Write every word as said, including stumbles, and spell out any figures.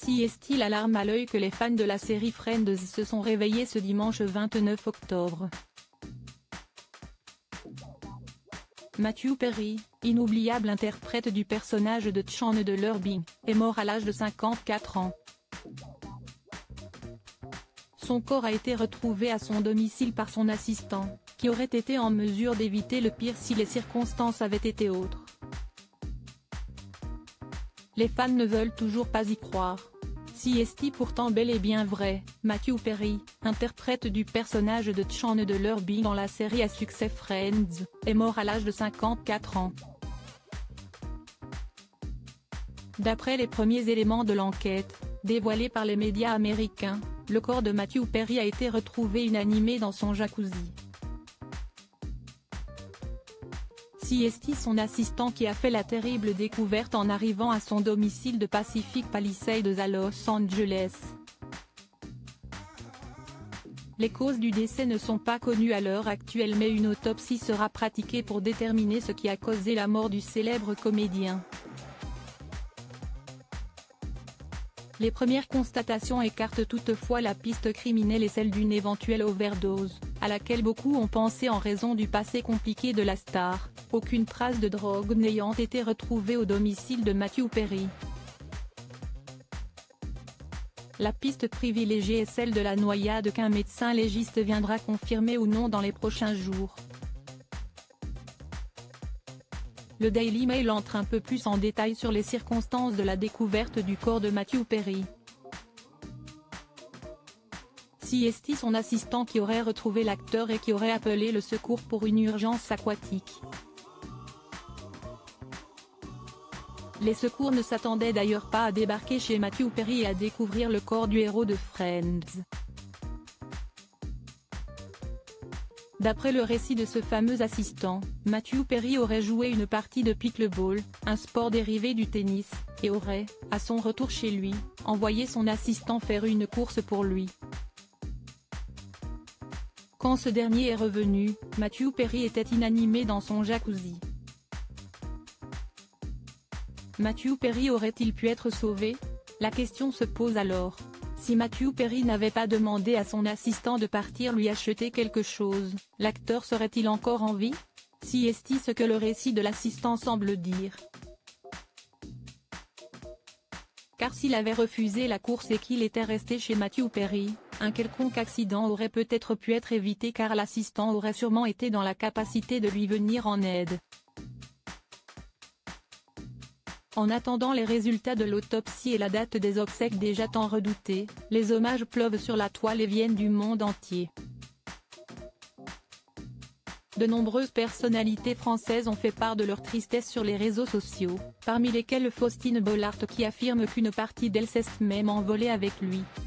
Si est-il la larme à l'œil que les fans de la série Friends se sont réveillés ce dimanche vingt-neuf octobre. Matthew Perry, inoubliable interprète du personnage de Chandler Bing, est mort à l'âge de cinquante-quatre ans. Son corps a été retrouvé à son domicile par son assistant, qui aurait été en mesure d'éviter le pire si les circonstances avaient été autres. Les fans ne veulent toujours pas y croire. Si est pourtant bel et bien vrai, Matthew Perry, interprète du personnage de Chandler Bing dans la série à succès Friends, est mort à l'âge de cinquante-quatre ans. D'après les premiers éléments de l'enquête, dévoilés par les médias américains, le corps de Matthew Perry a été retrouvé inanimé dans son jacuzzi. Si est son assistant qui a fait la terrible découverte en arrivant à son domicile de Pacific Palisades à Los Angeles. Les causes du décès ne sont pas connues à l'heure actuelle, mais une autopsie sera pratiquée pour déterminer ce qui a causé la mort du célèbre comédien. Les premières constatations écartent toutefois la piste criminelle et celle d'une éventuelle overdose, à laquelle beaucoup ont pensé en raison du passé compliqué de la star, aucune trace de drogue n'ayant été retrouvée au domicile de Matthew Perry. La piste privilégiée est celle de la noyade qu'un médecin légiste viendra confirmer ou non dans les prochains jours. Le Daily Mail entre un peu plus en détail sur les circonstances de la découverte du corps de Matthew Perry. Si est son assistant qui aurait retrouvé l'acteur et qui aurait appelé le secours pour une urgence aquatique. Les secours ne s'attendaient d'ailleurs pas à débarquer chez Matthew Perry et à découvrir le corps du héros de Friends. D'après le récit de ce fameux assistant, Matthew Perry aurait joué une partie de pickleball, un sport dérivé du tennis, et aurait, à son retour chez lui, envoyé son assistant faire une course pour lui. Quand ce dernier est revenu, Matthew Perry était inanimé dans son jacuzzi. Matthew Perry aurait-il pu être sauvé? La question se pose alors. Si Matthew Perry n'avait pas demandé à son assistant de partir lui acheter quelque chose, l'acteur serait-il encore en vie? Si est ce que le récit de l'assistant semble dire. Car s'il avait refusé la course et qu'il était resté chez Matthew Perry, un quelconque accident aurait peut-être pu être évité car l'assistant aurait sûrement été dans la capacité de lui venir en aide. En attendant les résultats de l'autopsie et la date des obsèques déjà tant redoutées, les hommages pleuvent sur la toile et viennent du monde entier. De nombreuses personnalités françaises ont fait part de leur tristesse sur les réseaux sociaux, parmi lesquelles Faustine Bollaert qui affirme qu'une partie d'elle s'est même envolée avec lui.